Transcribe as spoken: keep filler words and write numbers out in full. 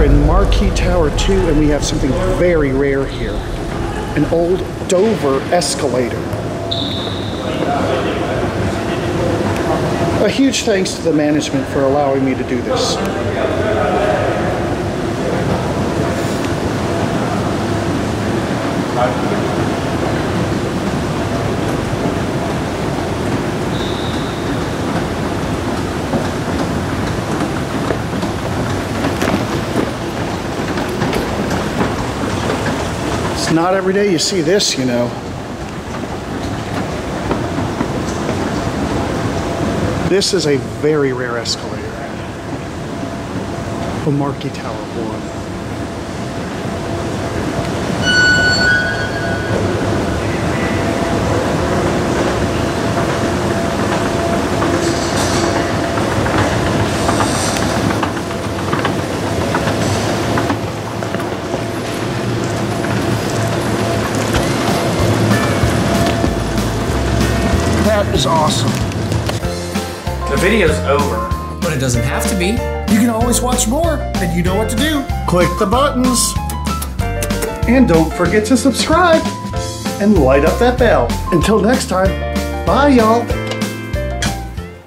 in Marquis Tower two, and we have something very rare here. An old Dover escalator. A huge thanks to the management for allowing me to do this. It's not every day you see this, you know. This is a very rare escalator. The Marquis Tower one. That is awesome. The video's over. But it doesn't have to be. You can always watch more, and you know what to do. Click the buttons. And don't forget to subscribe and light up that bell. Until next time, bye y'all.